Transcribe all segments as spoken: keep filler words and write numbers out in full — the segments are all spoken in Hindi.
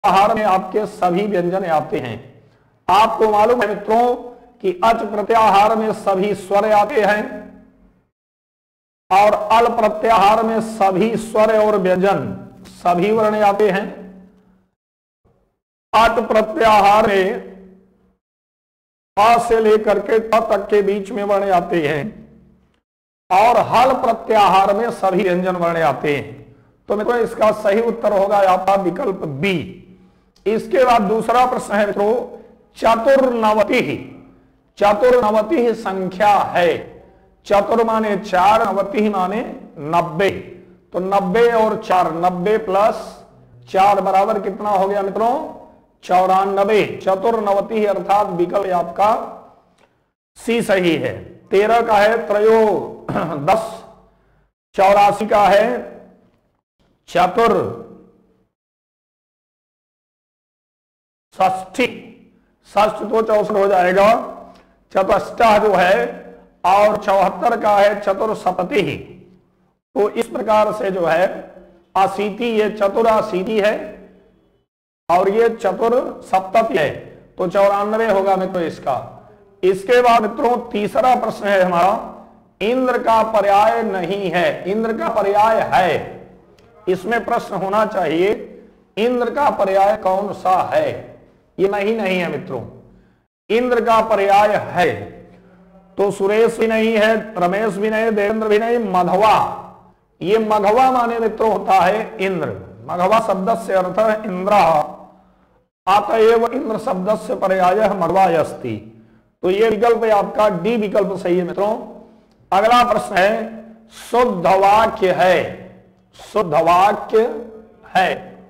आहार में आपके सभी व्यंजन आते हैं। आपको मालूम है मित्रों कि अच प्रत्याहार में सभी स्वर आते हैं और अल प्रत्याहार में सभी स्वर और व्यंजन सभी वर्ण आते हैं। अट प्रत्याहार में अ से लेकर के त तक के बीच में वर्ण आते हैं और हल प्रत्याहार में सभी व्यंजन वर्ण आते हैं। तो मित्रों इसका सही उत्तर होगा आपका विकल्प बी। इसके बाद दूसरा प्रश्न है मित्रों, चतुर्नवति चतुर्नवति संख्या है। चतुर माने चार, नवति माने नब्बे। तो नब्बे और चार, नब्बे प्लस चार बराबर कितना हो गया मित्रों? चौरानबे। चतुर्नवति अर्थात विकल्प आपका सी सही है। तेरह का है त्रयो दस, चौरासी का है चतुर षष्ठी, षष्ठ तो चौसठ हो जाएगा, चतुष्टः जो है, और चौहत्तर का है चतुर्सप्तति। तो इस प्रकार से जो है अशीति, ये चतुराशीति है और ये चतुर सप्तति है। तो चौरानवे होगा मित्रों इसका। इसके बाद मित्रों तीसरा प्रश्न है हमारा, इंद्र का पर्याय नहीं है। इंद्र का पर्याय है, इसमें प्रश्न होना चाहिए इंद्र का पर्याय कौन सा है। ये नहीं नहीं है मित्रों। इंद्र का पर्याय है तो सुरेश भी नहीं है, रमेश भी नहीं, देवेंद्र भी नहीं, मघवा। ये मघवा माने मित्रों होता है इंद्र। मघवा शब्द से अर्थ है इंद्र, अतएव इंद्र शब्द से पर्याय मघवा अस्ति। तो ये विकल्प आपका डी विकल्प सही है मित्रों। अगला प्रश्न है, शुद्ध वाक्य है। शुद्ध वाक्य है,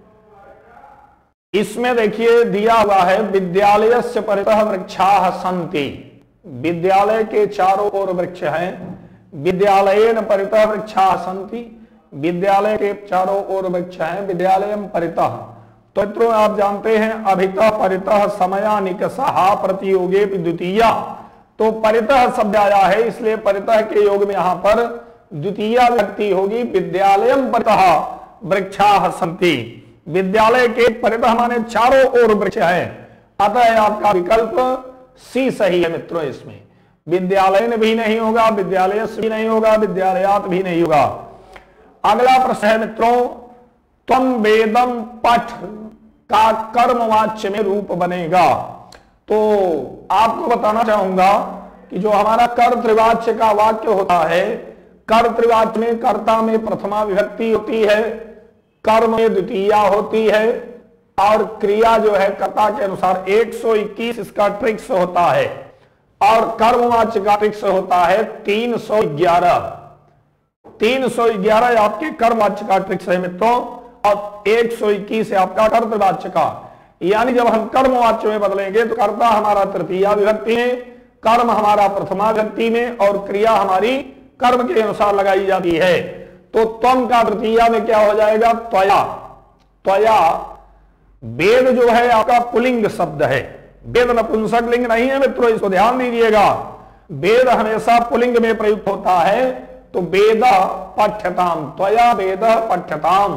इसमें देखिए दिया हुआ है विद्यालय से परितः वृक्षाः सन्ति। विद्यालय के चारों ओर वृक्ष हैं। विद्यालयेन परितः वृक्षाः सन्ति, विद्यालय के चारों ओर वृक्ष हैं। विद्यालयम परितः, तो मित्रों आप जानते हैं अभितः परितः समयानिकषः प्रतियोगे द्वितीया। तो परितः शब्द आया है, इसलिए परितः के योग में यहां पर द्वितीया विभक्ति होगी। विद्यालयम परितः वृक्षाः सन्ति, विद्यालय के परितः माने चारों ओर वृक्ष है। अतः आपका विकल्प सी सही है मित्रों। इसमें विद्यालय भी नहीं होगा, विद्यालय भी नहीं होगा, विद्यालयात भी नहीं होगा। अगला प्रश्न है मित्रों, त्वं वेदम पठ का कर्मवाच्य में रूप बनेगा। तो आपको बताना चाहूंगा कि जो हमारा कर्तृवाच्य का वाक्य होता है, कर्तृवाच्य में कर्ता में प्रथमा विभक्ति होती है, कर्म में द्वितीया होती है और क्रिया जो है कर्ता के अनुसार एक सौ इक्कीस इसका ट्रिक्स होता है और कर्मवाच्य का ट्रिक्स होता है तीन सौ ग्यारह। तीन सौ ग्यारह आपके कर्मवाच्य का ट्रिक्स है मित्रों और एक सौ इक्कीस है आपका कर्तवाच्य का। यानी जब हम कर्मवाच्य में बदलेंगे तो कर्ता हमारा तृतीया विभक्ति में, कर्म हमारा प्रथमा विभक्ति में और क्रिया हमारी कर्म के अनुसार लगाई जाती है। तो त्वम का तृतीया में क्या हो जाएगा? त्वया। त्वया वेद जो है आपका पुलिंग शब्द है, वेद नपुंसक लिंग नहीं है मित्रों, इसको ध्यान दीजिएगा। वेद हमेशा पुलिंग में प्रयुक्त होता है। तो वेद पठ्यताम, त्वया वेद पठ्यताम,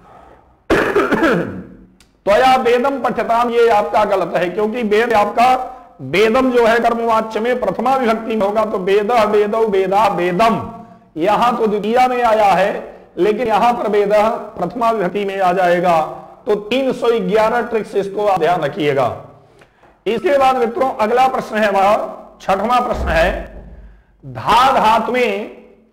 त्वया वेदम पठ्यताम, ये आपका गलत है क्योंकि वेद आपका वेदम जो है कर्मवाच्य में प्रथमा विभक्ति में होगा। तो वेद वेदौ वेदा वेदम, यहां तो द्वितीया में आया है लेकिन यहां पर वेद प्रथमा विभक्ति में आ जाएगा। तो तीन सौ ग्यारह ट्रिक्स, इसको आप ध्यान रखिएगा। इसके बाद मित्रों अगला प्रश्न है हमारा छठवां प्रश्न है, धा धातु में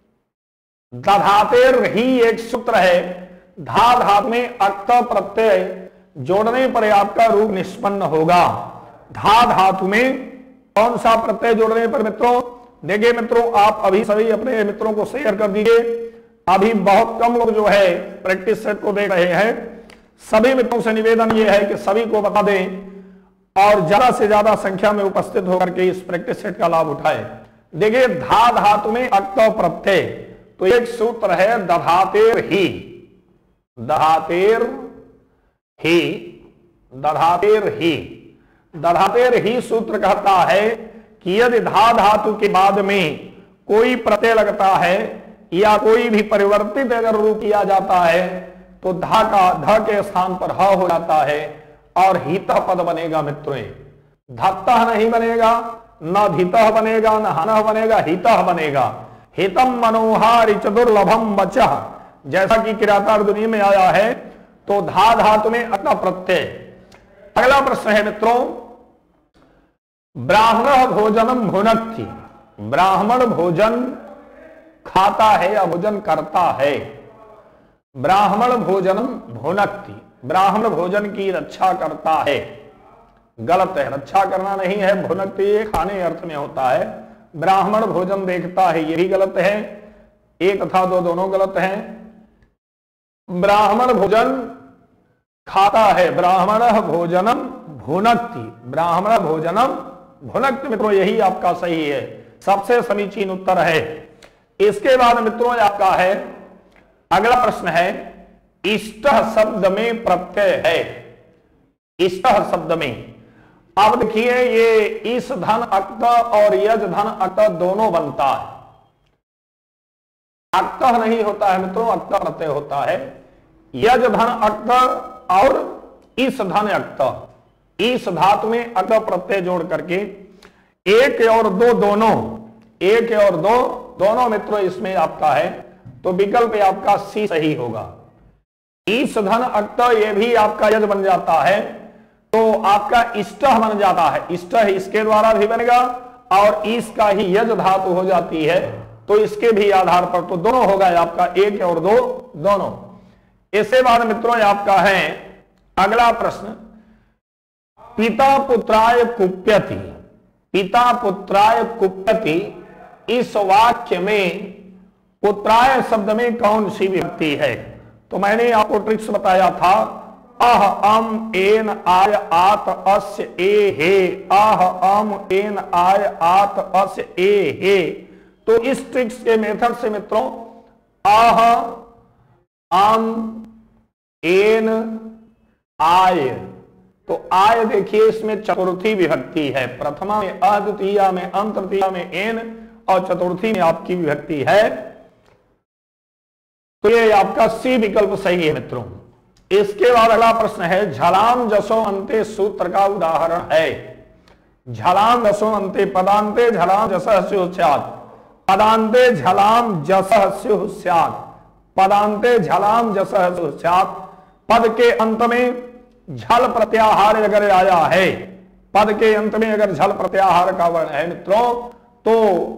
दधातेर ही एक सूत्र है। धा धातु में अक्त प्रत्यय जोड़ने पर आपका रूप निष्पन्न होगा। धा धातु में कौन सा प्रत्यय जोड़ने पर मित्रों? देखिए मित्रों आप अभी सभी अपने मित्रों को शेयर कर दीजिए। अभी बहुत कम लोग जो है प्रैक्टिस सेट को देख रहे हैं। सभी मित्रों से निवेदन यह है कि सभी को बता दें और ज्यादा से ज्यादा संख्या में उपस्थित होकर के इस प्रैक्टिस सेट का लाभ उठाएं। देखिए धा धातु में अक्त प्रत्यय, तो एक सूत्र है दधातेर ही, दधातेर ही, दधातेर ही। दधातेर ही सूत्र कहता है कि यदि धा धातु के बाद में कोई प्रत्यय लगता है या कोई भी परिवर्तित अगर रूप किया जाता है तो धा का ध के स्थान पर ह हो जाता है और हितः पद बनेगा मित्रों। धत्तः नहीं बनेगा, न धितः बनेगा, न हनः बनेगा, हितः बनेगा। हितम मनोहारि चतुर्लभम वचः, जैसा कि किरातार्थ ध्वनि में आया है। तो धा धातु में अत प्रत्यय। अगला प्रश्न है मित्रों, ब्राह्मण भोजनम भुनक्ति, ब्राह्मण भोजन खाता है या भोजन करता है। ब्राह्मण भोजनम भुनक्ति, ब्राह्मण भोजन की रक्षा करता है। गलत है, रक्षा करना नहीं है, भुनक्ति ये खाने अर्थ में होता है। ब्राह्मण भोजन देखता है, ये भी गलत है। एक तथा दो दोनों गलत हैं। ब्राह्मण भोजन खाता है, ब्राह्मण भोजनम भुनक्ति, ब्राह्मण भोजनम भुनक्ति। मित्रों यही आपका सही है, सबसे समीचीन उत्तर है। इसके बाद मित्रों आपका है अगला प्रश्न है, इष्टः शब्द में प्रत्यय है। इष्टः शब्द में अब देखिए, ये इस धन अक्त और यज धन अक्त दोनों बनता है। अक्त नहीं होता है मित्रों, अक्त प्रत्यय होता है। यज धन अक्त और इस धन अक्त, इस धातु में अक्त प्रत्यय जोड़ करके एक और दो दोनों, एक और दो दोनों मित्रों इसमें आपका है। तो विकल्प आपका सी सही होगा। इस धन अक्त ये भी आपका यज बन जाता है, तो आपका इष्टः बन जाता है। इष्टः इसके द्वारा भी बनेगा और इसका ही यज धातु हो जाती है, तो इसके भी आधार पर तो दोनों होगा आपका, एक और दो दोनों। इसके बाद मित्रों आपका है अगला प्रश्न, पिता पुत्राय कुप्यति, पिता पुत्राय कुप्यति, इस वाक्य में पुत्राय शब्द में कौन सी विभक्ति है। तो मैंने आपको ट्रिक्स बताया था, अह अम एन आय आत अस्य ए हे, अह अम एन आय आत अस्य ए हे। तो इस ट्रिक्स के मेथड से मित्रों अह अम एन आय, तो आय देखिए इसमें चतुर्थी विभक्ति है। प्रथमा में अ, द्वितीया में अम, तृतीया में एन और चतुर्थी में आपकी विभक्ति है। तो ये आपका सी विकल्प सही है मित्रों। इसके बाद अगला प्रश्न है, झलाम जसो अंते सूत्र का उदाहरण है। झलाम जसो अंते, पदांते झलाम जसः स्युः स्यात्, पदांते झलाम जसः स्युः स्यात्, पदांते झलाम जसः स्युः स्यात्। पद के अंत में झल प्रत्याहार अगर आया है, पद के अंत में अगर झल प्रत्याहार का वर्ण है मित्रों, तो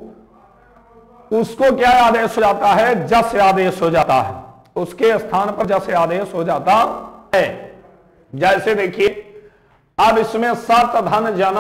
उसको क्या आदेश हो जाता है, जस आदेश हो जाता है। उसके स्थान पर जस आदेश हो जाता है। जैसे देखिए अब इसमें सत धन जन,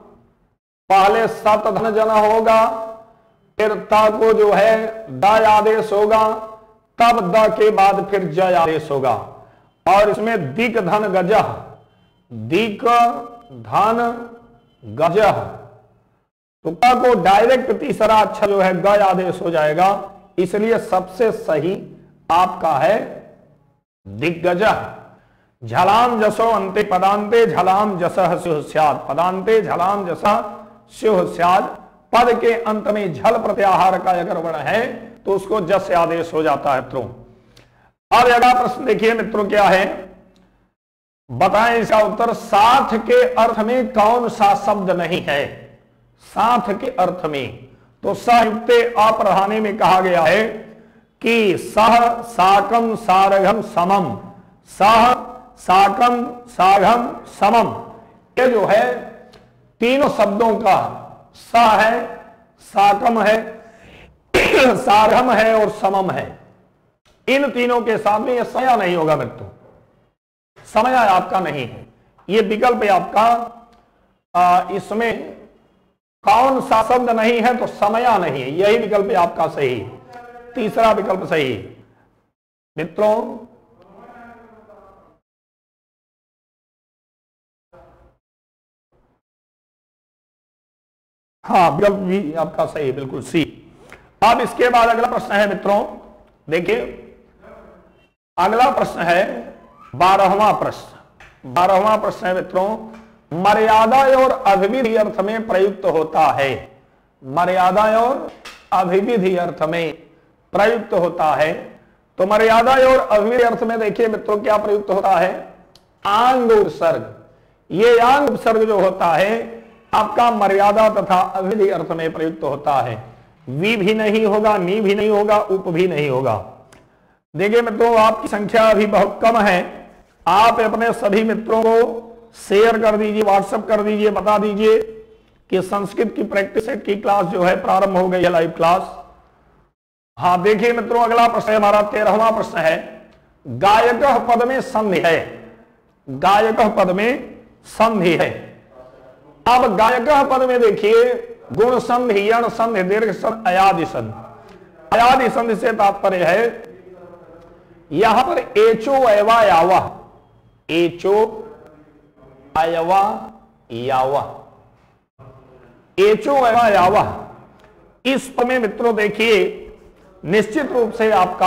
पहले सत धन जन होगा, फिर ता को जो है द आदेश होगा, तब द के बाद फिर ज आदेश होगा। और इसमें दिक धन गजह, दिक धन गजह, तो क को डायरेक्ट तीसरा अक्षर जो है ग आदेश हो जाएगा। इसलिए सबसे सही आपका है दिग्गजः। झलाम जसो अंते पदांते झलाम जसः स्युः स्यात्, पदांते झलाम जसः स्युः स्यात्। पद के अंत में झल प्रत्याहार का अगर वर्ण है तो उसको जस आदेश हो जाता है मित्रों। अब अगला प्रश्न देखिए मित्रों क्या है, बताएं इसका उत्तर। साथ के अर्थ में कौन सा शब्द नहीं है। साथ के अर्थ में तो सायुक्ते अपरहाने में कहा गया है कि सह साकम सारघम समम, सह साकम साघम समम, ये जो है तीनों शब्दों का स है, साकम है, सारघम है और समम है। इन तीनों के सामने यह समय नहीं होगा मित्रों, समय आपका नहीं है। ये विकल्प आपका आ, इसमें कौन सा शब्द नहीं है तो समया नहीं है, यही विकल्प आपका सही, तीसरा विकल्प सही मित्रों। हाँ विकल्प भी आपका सही है, बिल्कुल सी। अब इसके बाद अगला प्रश्न है मित्रों, देखिए अगला प्रश्न है बारहवां प्रश्न। बारहवां प्रश्न है मित्रों, मर्यादा और अभिविधि अर्थ में प्रयुक्त होता है। मर्यादा और अभिविधि अर्थ में प्रयुक्त होता है। तो मर्यादा और अभिविधि अर्थ में देखिए मित्रों क्या प्रयुक्त होता है, आंग उपसर्ग। ये यांग उपसर्ग जो होता है आपका मर्यादा तथा अवधि अर्थ में प्रयुक्त होता है। वी भी नहीं होगा, नी भी नहीं होगा, उप भी नहीं होगा। देखिए मित्रों, आपकी संख्या अभी बहुत कम है। आप अपने सभी मित्रों को शेयर कर दीजिए, व्हाट्सएप कर दीजिए, बता दीजिए कि संस्कृत की प्रैक्टिस सेट की क्लास जो है प्रारंभ हो गई है, लाइव क्लास। हाँ देखिए मित्रों, अगला प्रश्न हमारा तेरहवां प्रश्न है, गायक पद में संधि है। गायक पद में संधि है। अब गायक पद में देखिए गुण संधि, यण संधि, दीर्घ संधि, अयादि संधि। अयादि संधि से तात्पर्य है यहां पर एचो अयवा यावा, एचो अयवा यावा, एचो अयवा यावा, इस पद में मित्रों देखिए निश्चित रूप से आपका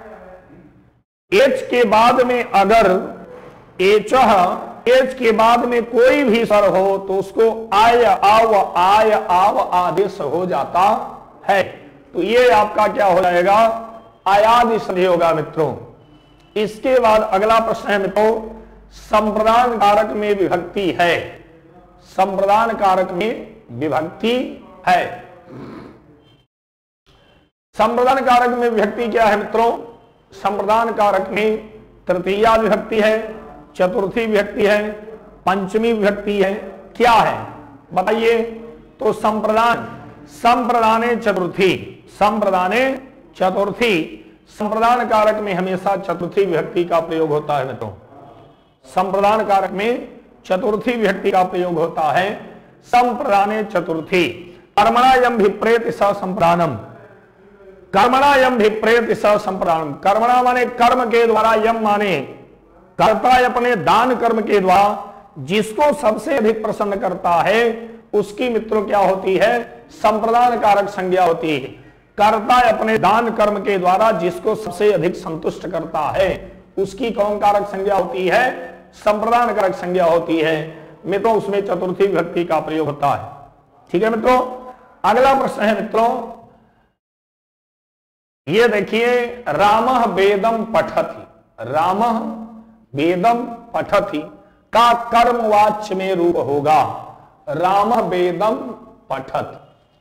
एच के बाद में अगर एच एच के बाद में कोई भी स्वर हो तो उसको आय आव आय आव आदेश हो जाता है। तो ये आपका क्या हो जाएगा, अयादि संधि होगा मित्रों। इसके बाद अगला प्रश्न है मित्रों, संप्रदान कारक में विभक्ति है। संप्रदान कारक में विभक्ति है। संप्रदान कारक में विभक्ति क्या है मित्रों, संप्रदान कारक में तृतीया विभक्ति है, चतुर्थी विभक्ति है, पंचमी विभक्ति है, क्या है बताइए। तो संप्रदान, संप्रदाने चतुर्थी, संप्रदाने चतुर्थी, संप्रदान कारक में हमेशा चतुर्थी विभक्ति का प्रयोग होता है मित्रों। संप्रदान कारक में चतुर्थी विभक्ति का प्रयोग होता है। संप्रदाने चतुर्थी, कर्मणा यम भिप्रेत स संप्रदानम, कर्मणा यम भिप्रेत स संप्रदानम। कर्मणा माने कर्म के द्वारा, यम माने करता है अपने दान कर्म के द्वारा, जिसको सबसे अधिक प्रसन्न करता है उसकी मित्रों क्या होती है, संप्रदान कारक संज्ञा होती है। करता है अपने दान कर्म के द्वारा जिसको सबसे अधिक संतुष्ट करता है उसकी कौन कारक संज्ञा होती है, संप्रदान कारक संज्ञा होती है मित्रों। उसमें चतुर्थी विभक्ति का प्रयोग होता है। ठीक है मित्रों, अगला प्रश्न है मित्रों, ये देखिए, रामः वेदम पठति, रामः वेदम पठति का कर्मवाच्य में रूप होगा, रामः वेदम पठति।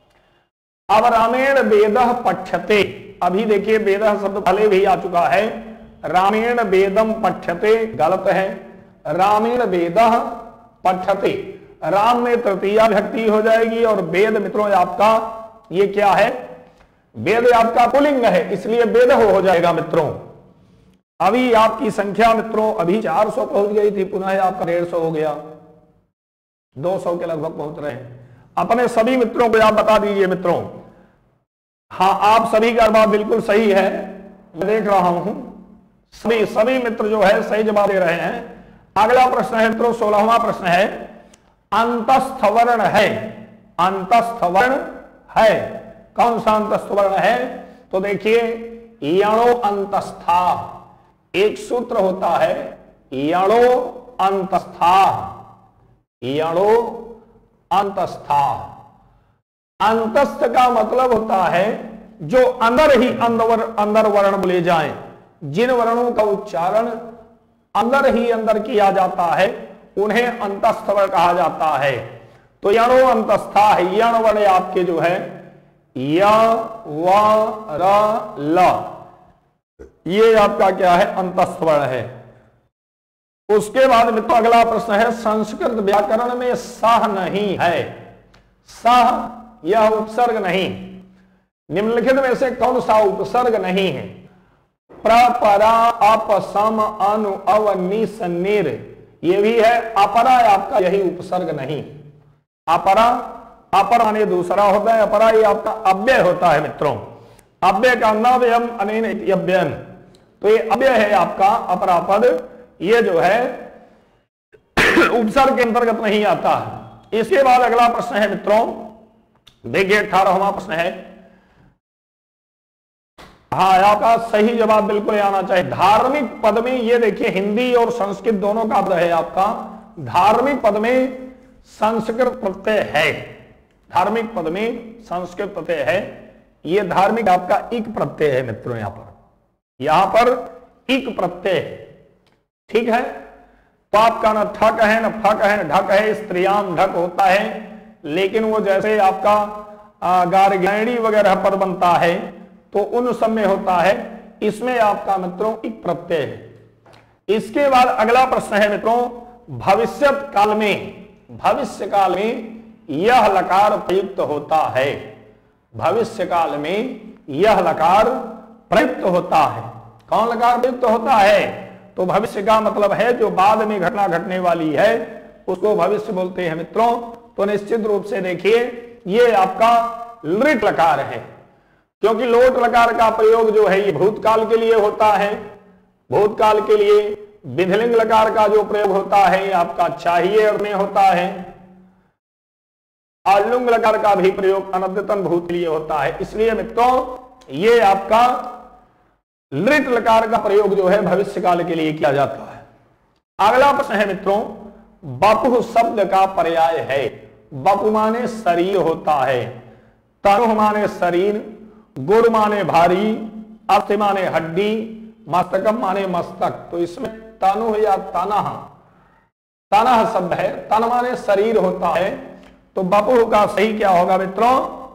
अब रामेण वेदः पठ्यते, अभी देखिए वेदः शब्द पहले भी आ चुका है, रामेण वेदम पठ्यते गलत है, रामेण वेदः पठ्यते। राम में तृतीया विभक्ति हो जाएगी और वेद मित्रों आपका ये क्या है, वेद आपका पुल्लिंग है, इसलिए वेद हो जाएगा मित्रों। अभी आपकी संख्या मित्रों अभी चार सौ पहुंच गई थी, पुनः आपका डेढ़ सौ हो गया, दो सौ के लगभग पहुंच रहे हैं। अपने सभी मित्रों को आप बता दीजिए मित्रों। हाँ, आप सभी का बात बिल्कुल सही है, मैं देख रहा हूं सभी सभी मित्र जो है सही जवाब दे रहे हैं। अगला प्रश्न है मित्रों, सोलहवां प्रश्न है, अंतस्थ वर्ण है, अंतस्थ वर्ण है, कौन सा अंतस्थ वर्ण है, तो देखिए यणो अंतस्था, एक सूत्र होता है यणो अंतस्था, यणो अंतस्था। अंतस्थ का मतलब होता है जो अंदर ही अंदर अंदर वर्ण बोले जाएं, जिन वर्णों का उच्चारण अंदर ही अंदर किया जाता है उन्हें अंतस्थ वर्ण कहा जाता है। तो यणो अंतस्था है, यण वर्ण आपके जो है य व र ल, ये आपका क्या है, अंतस्थ वर्ण है। उसके बाद मित्रों अगला प्रश्न है, संस्कृत व्याकरण में सह नहीं है, सह यह उपसर्ग नहीं, निम्नलिखित में से कौन सा उपसर्ग नहीं है, प्र परा अप सम अनु अव नि सन्निर, ये भी है। अपरा आपका यही उपसर्ग नहीं, अपरा, अपर माने दूसरा होता है, अपरा ये आपका अव्यय होता है मित्रों। अव्यय का नव्यम अनेन अव्ययम, तो ये अव्यय है आपका अपरा पद, ये जो है उपसर्ग के अंतर्गत नहीं आता है। इसके बाद अगला प्रश्न है मित्रों, देखिए अठारहवां प्रश्न है, हाँ आपका सही जवाब बिल्कुल आना चाहिए। धार्मिक पद में, ये देखिए हिंदी और संस्कृत दोनों का पद है आपका, धार्मिक पद में संस्कृत प्रत्यय है, धार्मिक पद में संस्कृत प्रत्यय है। ये धार्मिक आपका इक प्रत्यय है मित्रों, यहां पर यहां पर इक प्रत्यय है। ठीक है, तो आपका न ठक है न फक है न ढक है, स्त्रियाम ढक होता है, लेकिन वो जैसे आपका गार्गैणी वगैरह पद बनता है तो उन सब में होता है, इसमें आपका मित्रों एक प्रत्यय है। इसके बाद अगला प्रश्न है मित्रों, भविष्य काल में, भविष्य काल में यह लकार प्रयुक्त होता है, भविष्य काल में यह लकार प्रयुक्त होता है। कौन लकार प्रयुक्त होता है? तो भविष्य का मतलब है जो बाद में घटना घटने वाली है उसको भविष्य बोलते हैं मित्रों। तो निश्चित रूप से देखिए ये आपका लृट लकार है, क्योंकि लोट लकार का प्रयोग जो है ये भूतकाल के लिए होता है, भूतकाल के लिए। विधिलिंग लकार का जो प्रयोग होता है आपका चाहिए में होता है, और लुंग लकार का भी प्रयोग अनद्यतन भूत के लिए होता है। इसलिए मित्रों ये आपका लृट लकार का प्रयोग जो है भविष्य काल के लिए किया जाता है। अगला प्रश्न है मित्रों, बपु शब्द का पर्याय है। बपु माने शरीर होता है, तनु माने शरीर, गुड़ माने भारी, अर्थ माने हड्डी, मस्तकम माने मस्तक। तो इसमें तनु या तनह, तनह शब्द है, तन माने शरीर होता है। तो बपु का सही क्या होगा मित्रों?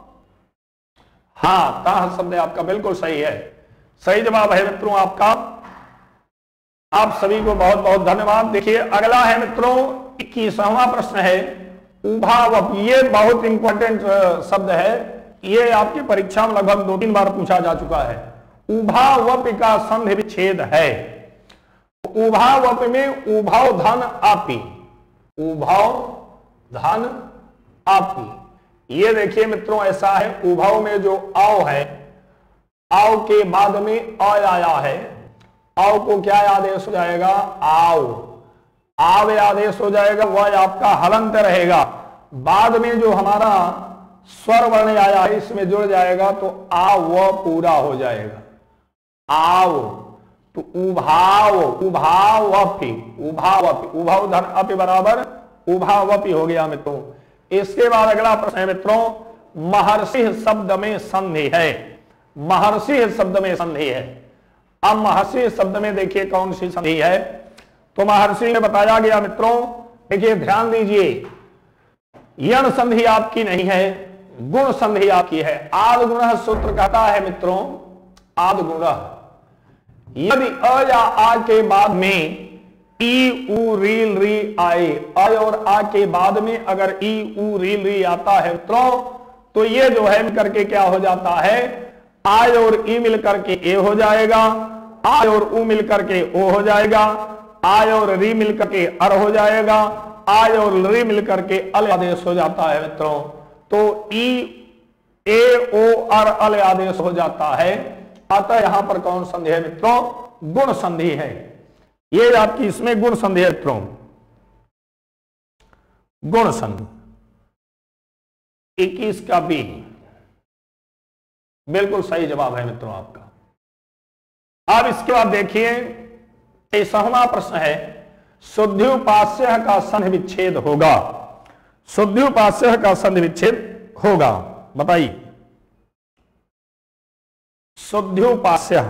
हाँ, तनह शब्द आपका बिल्कुल सही है, सही जवाब है मित्रों आपका। आप सभी को बहुत बहुत धन्यवाद। देखिए अगला है मित्रों इक्कीसवां प्रश्न है, उभावप। ये बहुत इंपॉर्टेंट शब्द है, ये आपकी परीक्षा में लगभग दो तीन बार पूछा जा चुका है। उभावप का संधि विच्छेद है। उभावप में उभाव धन आपी, उभाव धन आपी। ये देखिए मित्रों ऐसा है, उभाव में जो आओ है, आओ के बाद में अ आया है, आओ को क्या आदेश हो जाएगा? आओ, आव आदेश हो जाएगा, वह आपका हलंत रहेगा। बाद में जो हमारा स्वर वर्ण आया है इसमें जुड़ जाएगा तो आ व पूरा हो जाएगा, आओ। तो उभाव, उभावपि, उभावपि, उभाव धन अपि बराबर उभावपि हो गया मित्रों। इसके बाद अगला प्रश्न है मित्रों, महर्षि शब्द में संधि है। महर्षि शब्द में संधि है। अब महर्षि शब्द में देखिए कौन सी संधि है? तो महर्षि में बताया गया मित्रों, देखिए ध्यान दीजिए, यण संधि आपकी नहीं है, गुण संधि आपकी है। आद गुण सूत्र कहता है मित्रों, आद गुण, यदि अ या आ के बाद में ई उ रील री आए, अ और आ के बाद में अगर ई उ रील री आता है मित्रों तो ये जो है करके क्या हो जाता है? आय और ई मिलकर के ए हो जाएगा, आय और उ मिलकर के ओ हो जाएगा, आय और री मिलकर के अर हो जाएगा, आय और री मिलकर के अल आदेश हो जाता है मित्रों। तो ई ए ओ अर अल आदेश हो जाता है। अतः यहां पर कौन संधि है मित्रों? गुण संधि है। ये आपकी इसमें गुण संधि है मित्रों, गुण संधि। इक्कीस का बी बिल्कुल सही जवाब है मित्रों आपका। अब इसके बाद देखिए तेईसवां प्रश्न है, शुद्ध्युपास्य का संधि विच्छेद होगा। शुद्ध्युपास्य का संधि विच्छेद होगा, बताइए। शुद्ध्युपास्य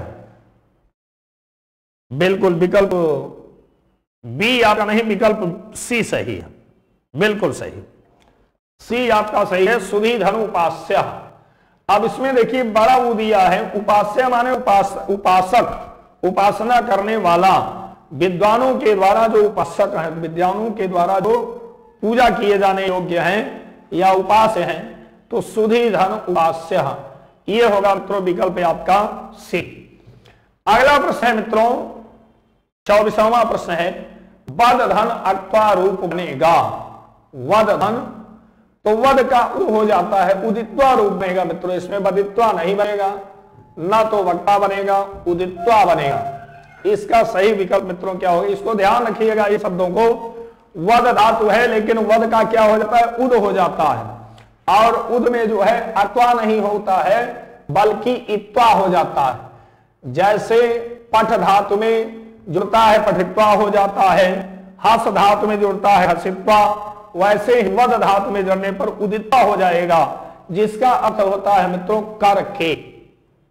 बिल्कुल विकल्प बी आपका नहीं, विकल्प सी सही है, बिल्कुल सही, सी आपका सही है, सुधी धनुपास्य। अब इसमें देखिए बड़ा ऊ दिया है, उपास्य माने उपास, उपासक, उपासना करने वाला, विद्वानों के द्वारा जो उपासक हैं, विद्वानों के द्वारा जो पूजा किए जाने योग्य हैं या उपास्य हैं, तो सुधी धन उपास्य, ये होगा मित्रों विकल्प आपका सी। अगला प्रश्न है मित्रों चौबीसवां प्रश्न है, वद धन अक्वा रूप बनेगा। वद धन, तो वद का उ हो जाता है, उदित्वा रूप बनेगा मित्रों। इसमें वदित्वा नहीं बनेगा, ना तो वक्ता बनेगा, उदित्वा बनेगा। इसका सही विकल्प मित्रों क्या होगा? इसको ध्यान रखिएगा, ये शब्दों को। वद धातु है लेकिन वद का क्या हो जाता है? उद हो जाता है, और उद में जो है अत्वा नहीं होता है बल्कि इत्वा हो जाता है। जैसे पठ धातु में जुड़ता है पठित्वा हो जाता है, हस धातु में जुड़ता है हसित्वा, वैसे ही वद धातु में जुड़ने पर उदित्वा हो जाएगा, जिसका अर्थ होता है मित्रों करके,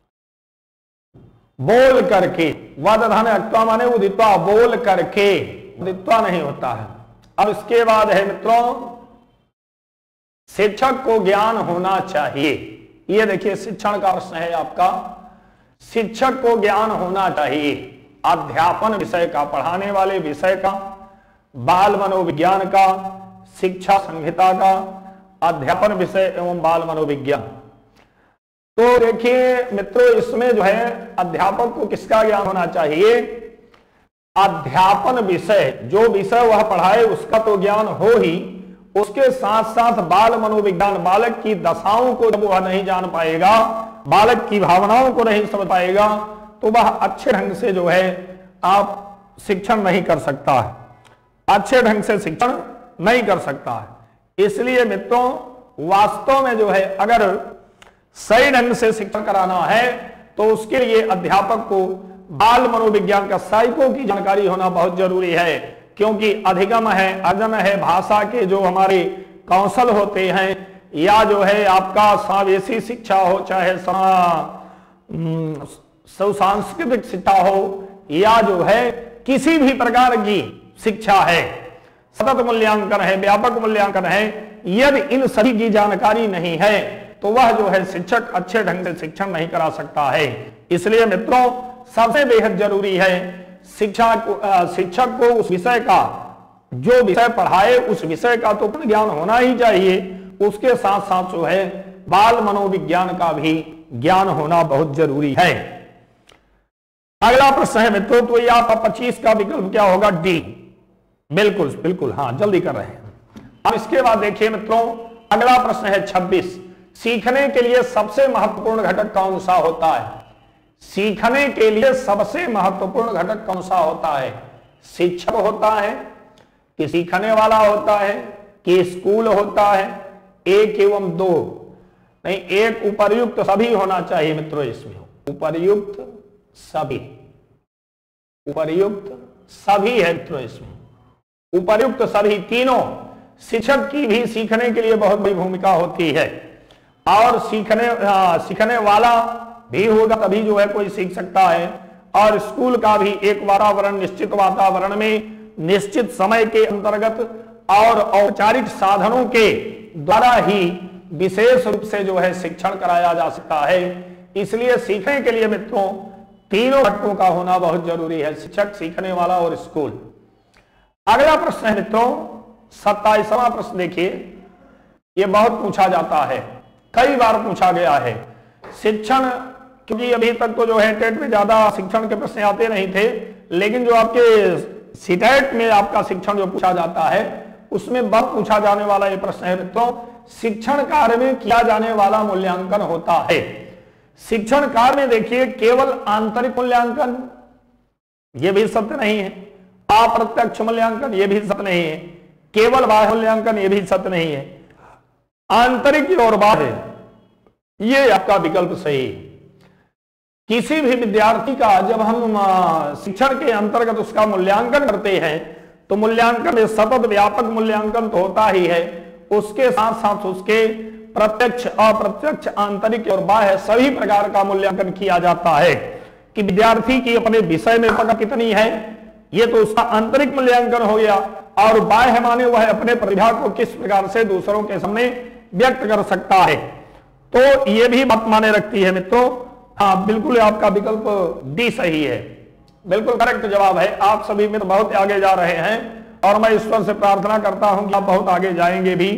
बोल करके। वद धन अक्वा माने उदित्वा, बोल करके, दित्वा नहीं होता है। अब इसके बाद है मित्रों, शिक्षक को ज्ञान होना चाहिए। ये देखिए शिक्षण का प्रश्न है आपका, शिक्षक को ज्ञान होना चाहिए अध्यापन विषय का, पढ़ाने वाले विषय का, बाल मनोविज्ञान का, शिक्षा संहिता का, अध्यापन विषय एवं बाल मनोविज्ञान। तो देखिए मित्रों, इसमें जो है अध्यापक को किसका ज्ञान होना चाहिए? अध्यापन विषय, जो विषय वह पढ़ाए उसका तो ज्ञान हो ही, उसके साथ साथ बाल मनोविज्ञान, बालक की दशाओं को जब वह नहीं जान पाएगा, बालक की भावनाओं को नहीं समझ पाएगा, तो वह अच्छे ढंग से जो है आप शिक्षण नहीं कर सकता है, अच्छे ढंग से शिक्षण नहीं कर सकता है। इसलिए मित्रों, वास्तव में जो है अगर सही ढंग से शिक्षण कराना है तो उसके लिए अध्यापक को बाल मनोविज्ञान का साइको की जानकारी होना बहुत जरूरी है, क्योंकि अधिगम है, अर्जन है, भाषा के जो हमारे कौशल होते हैं, या जो है आपका समावेशी शिक्षा हो, चाहे सांस्कृतिक शिक्षा हो, या जो है किसी भी प्रकार की शिक्षा है, सतत मूल्यांकन है, व्यापक मूल्यांकन है, यदि इन सभी की जानकारी नहीं है तो वह जो है शिक्षक अच्छे ढंग से शिक्षण नहीं करा सकता है। इसलिए मित्रों, सबसे बेहद जरूरी है शिक्षा को, शिक्षक को उस विषय का, जो विषय पढ़ाए उस विषय का तो ज्ञान होना ही चाहिए, उसके साथ साथ जो है बाल मनोविज्ञान का भी ज्ञान होना बहुत जरूरी है। अगला प्रश्न है मित्रों, तो ये आपका पच्चीस का विकल्प क्या होगा? डी। बिल्कुल बिल्कुल, हाँ जल्दी कर रहे हैं। अब इसके बाद देखिए मित्रों, अगला प्रश्न है छब्बीस, सीखने के लिए सबसे महत्वपूर्ण घटक कौन सा होता है? सीखने के लिए सबसे महत्वपूर्ण घटक कौन सा होता है? शिक्षक होता है कि सीखने वाला होता है कि स्कूल होता है? एक एवं दो नहीं, एक उपर्युक्त सभी होना चाहिए मित्रों। इसमें उपर्युक्त सभी, उपर्युक्त सभी है मित्रों। इसमें उपर्युक्त सभी तीनों, शिक्षक की भी सीखने के लिए बहुत बड़ी भूमिका होती है, और सीखने आ, सीखने वाला भी होगा तभी जो है कोई सीख सकता है, और स्कूल का भी एक वातावरण, निश्चित वातावरण में, निश्चित समय के अंतर्गत और औपचारिक साधनों के द्वारा ही विशेष रूप से जो है शिक्षण कराया जा सकता है। इसलिए सीखने के लिए मित्रों तीनों घटकों का होना बहुत जरूरी है, शिक्षक, सीखने वाला और स्कूल। अगला प्रश्न है मित्रों सत्ताईसवां प्रश्न। देखिए, यह बहुत पूछा जाता है, कई बार पूछा गया है। शिक्षण, क्योंकि अभी तक तो जो है टेट में ज्यादा शिक्षण के प्रश्न आते नहीं थे, लेकिन जो आपके सीटेट में आपका शिक्षण जो पूछा जाता है उसमें बहुत पूछा जाने वाला ये प्रश्न है मित्रों, शिक्षण कार्य में किया जाने वाला मूल्यांकन होता है। शिक्षण कार्य में देखिए केवल आंतरिक मूल्यांकन, यह भी सत्य नहीं है, अप्रत्यक्ष मूल्यांकन, यह भी सत्य नहीं है, केवल बाह्य मूल्यांकन, यह भी सत्य नहीं है, आंतरिक और बाह्य, ये आपका विकल्प सही है। किसी भी विद्यार्थी का जब हम शिक्षण के अंतर्गत उसका मूल्यांकन करते हैं तो मूल्यांकन में सतत व्यापक मूल्यांकन तो होता ही है, उसके साथ साथ उसके प्रत्यक्ष, अप्रत्यक्ष, आंतरिक और बाह्य सभी प्रकार का मूल्यांकन किया जाता है कि विद्यार्थी की अपने विषय में पकड़ कितनी है, ये तो उसका आंतरिक मूल्यांकन हो गया, और बाह्य माने वह अपने प्रतिभा को किस प्रकार से दूसरों के सामने व्यक्त कर सकता है। तो ये भी बात माने रखती है मित्रों। हाँ बिल्कुल, आपका विकल्प डी सही है, बिल्कुल करेक्ट जवाब है। आप सभी मित्र बहुत आगे जा रहे हैं और मैं ईश्वर से प्रार्थना करता हूं कि आप बहुत आगे जाएंगे भी।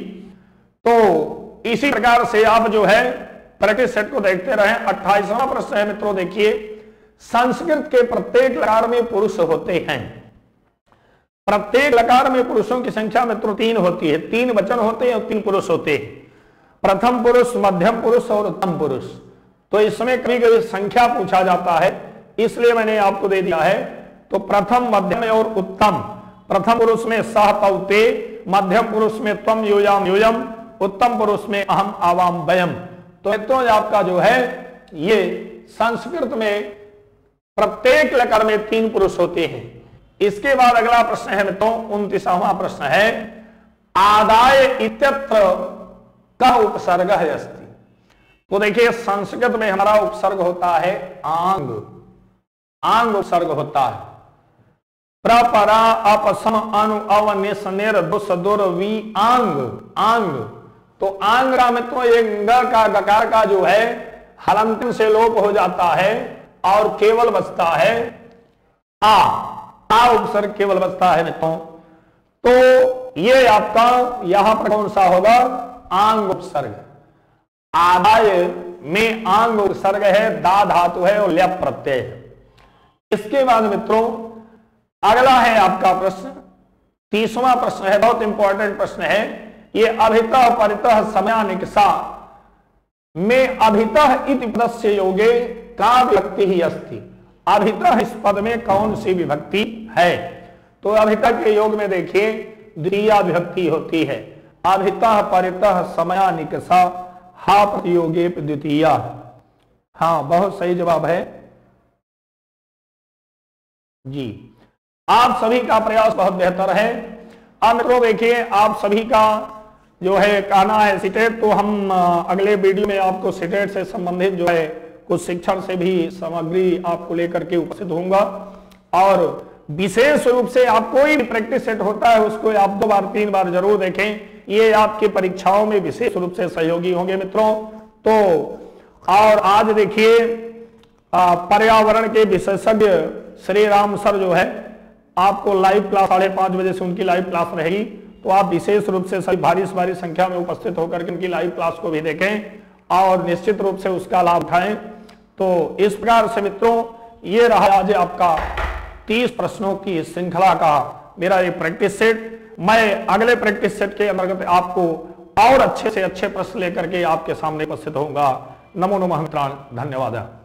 तो इसी प्रकार से आप जो है प्रैक्टिस सेट को देखते रहें। अट्ठाईसवां प्रश्न है मित्रों, देखिए, संस्कृत के प्रत्येक लकार में पुरुष होते हैं। प्रत्येक लकार में पुरुषों की संख्या मित्रों तीन होती है, तीन वचन होते हैं और तीन पुरुष होते हैं, प्रथम पुरुष, मध्यम पुरुष और उत्तम पुरुष। तो इसमें कभी कभी संख्या पूछा जाता है, इसलिए मैंने आपको दे दिया है। तो प्रथम, मध्यम और उत्तम, प्रथम पुरुष में सह तौ ते, मध्यम पुरुष में त्वम यूयाम यूयम, उत्तम पुरुष में अहम आवाम वयम। तो मित्रों आपका जो है ये संस्कृत में प्रत्येक लकार में तीन पुरुष होते हैं। इसके बाद अगला प्रश्न है मित्रों उनतीसवां प्रश्न है, आदाय इत्यत्र का उपसर्ग है अस्ति। तो देखिए संस्कृत में हमारा उपसर्ग होता है आंग, आंग उपसर्ग होता है। प्रपरा अपसम अनु अवन्य सनेर दुस दुर वी आंग आंग। तो आंग का मित्रों ये ग का गकार का जो है हलंत से लोप हो जाता है और केवल बचता है आ आ उपसर्ग केवल बचता है मित्रों। तो ये आपका यहां पर कौन सा होगा? आंग उपसर्ग। आदाय में आंग उपसर्ग है, दा धातु है और ल्यप प्रत्यय है। इसके बाद मित्रों अगला है आपका प्रश्न, तीसवां प्रश्न है, बहुत इंपॉर्टेंट प्रश्न है ये। अभितः परितः समयानिकषा में अभितः इति पदस्य योगे का विभक्ति ही अस्ति। अभितः इस पद में कौन सी विभक्ति है? तो अभितः के योग में देखिए द्वितीया विभक्ति होती है। अभितः परितः समयानिकषा हा प्रतियोगे द्वितीया। हाँ बहुत सही जवाब है जी। आप सभी का प्रयास बहुत बेहतर है। अब मित्रों देखिए आप सभी का जो है कहना है सीटेट, तो हम अगले वीडियो में आपको सीटेट से संबंधित जो है कुछ शिक्षण से भी सामग्री आपको लेकर के उपस्थित होऊंगा। और विशेष रूप से आप कोई भी प्रैक्टिस सेट होता है उसको आप दो बार तीन बार जरूर देखें, ये आपकी परीक्षाओं में विशेष रूप से सहयोगी होंगे मित्रों। तो और आज देखिए पर्यावरण के विशेषज्ञ श्री राम सर जो है आपको लाइव क्लास साढ़े पांच बजे से उनकी लाइव क्लास रहेगी। तो आप विशेष रूप से सभी भारी से भारी संख्या में उपस्थित होकर के उनकी लाइव क्लास को भी देखें और निश्चित रूप से उसका लाभ उठाएं। तो इस प्रकार से मित्रों ये रहा आज आपका तीस प्रश्नों की श्रृंखला का मेरा एक प्रैक्टिस सेट। मैं अगले प्रैक्टिस सेट के अंतर्गत आपको और अच्छे से अच्छे प्रश्न लेकर के आपके सामने उपस्थित होऊंगा। नमो नमः मित्रान, धन्यवाद।